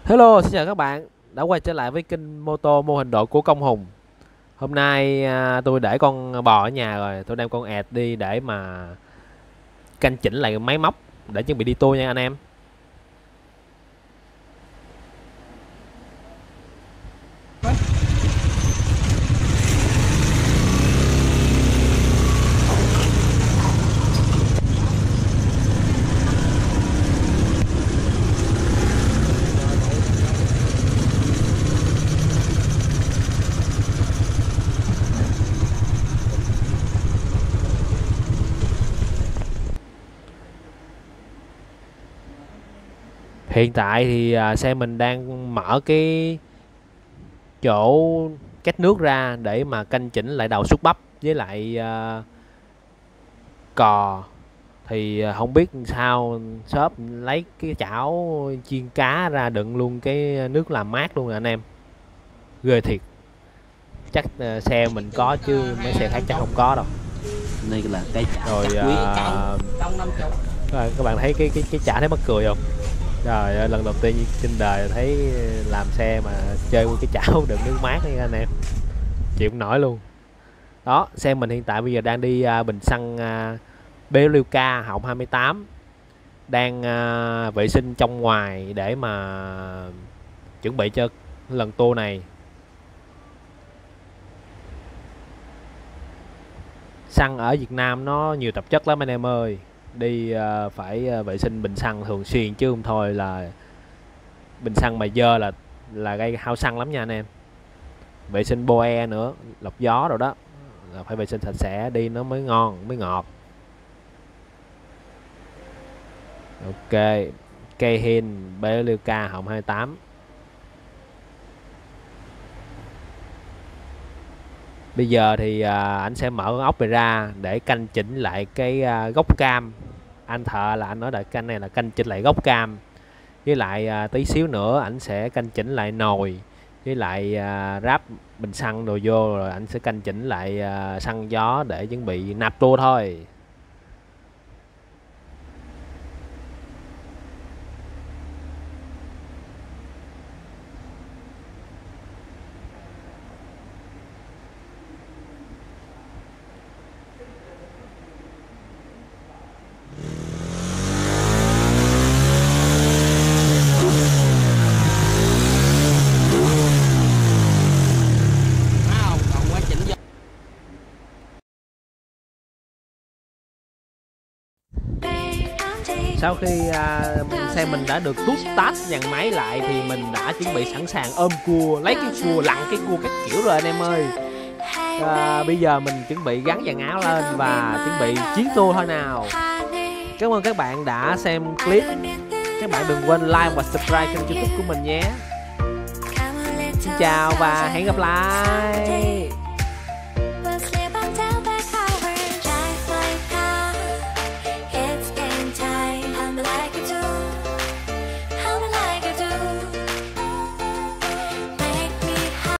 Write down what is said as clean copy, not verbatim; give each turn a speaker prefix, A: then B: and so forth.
A: Hello, xin chào các bạn đã quay trở lại với kênh mô tô mô hình độ của Công Hùng. Hôm nay tôi để con bò ở nhà rồi, tôi đem con ẹt đi để mà canh chỉnh lại máy móc để chuẩn bị đi tour nha anh em. Hiện tại thì xe mình đang mở cái chỗ két nước ra để mà canh chỉnh lại đầu xúc bắp với lại cò. Thì không biết sao shop lấy cái chảo chiên cá ra đựng luôn cái nước làm mát luôn rồi anh em. Ghê thiệt. Chắc xe mình có chứ mấy xe khác chắc không có đâu.
B: Đây là cái chả
A: Rồi
B: chắc quý
A: các bạn thấy cái chả thấy mắc cười không? Trời ơi, lần đầu tiên trên đời thấy làm xe mà chơi với cái chảo đựng nước mát nha anh em, chịu không nổi luôn. Đó, xe mình hiện tại bây giờ đang đi bình xăng Belica họng 28, đang vệ sinh trong ngoài để mà chuẩn bị cho lần tour này. Xăng ở Việt Nam nó nhiều tạp chất lắm anh em ơi, đi phải vệ sinh bình xăng thường xuyên chứ không thôi là bình xăng mà dơ là gây hao xăng lắm nha anh em. Vệ sinh boe nữa, lọc gió rồi đó, là phải vệ sinh sạch sẽ đi nó mới ngon mới ngọt. Ok, cây hin Belica họng 28. Bây giờ thì anh sẽ mở con ốc này ra để canh chỉnh lại cái gốc cam. Anh thợ là anh nói là canh này là canh chỉnh lại gốc cam, với lại tí xíu nữa anh sẽ canh chỉnh lại nồi, với lại ráp bình xăng đồ vô, rồi anh sẽ canh chỉnh lại xăng gió để chuẩn bị nạp tour thôi.
B: còn quá chỉnh vô.
A: Sau khi xe mình đã được tút tát dàn máy lại thì mình đã chuẩn bị sẵn sàng ôm cua, lấy cái cua, lặn cái cua các kiểu rồi anh em ơi. Bây giờ mình chuẩn bị gắn dàn áo lên và chuẩn bị chiến tour thôi nào. Cảm ơn các bạn đã xem clip. Các bạn đừng quên like và subscribe kênh YouTube của mình nhé. Xin chào và hẹn gặp lại.